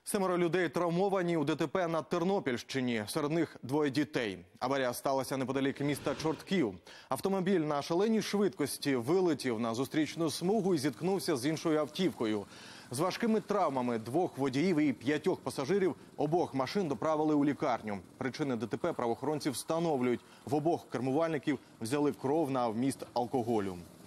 7 людей травмовані у ДТП на Тернопільщині. Серед них 2 дітей. Аварія сталася неподалік міста Чортків. Автомобіль на шаленій швидкості вилетів на зустрічну смугу і зіткнувся з іншою автівкою. З важкими травмами 2 водіїв і 5 пасажирів обох машин доправили у лікарню. Причини ДТП правоохоронці встановлюють. В обох кермувальників взяли кров на вміст алкоголю.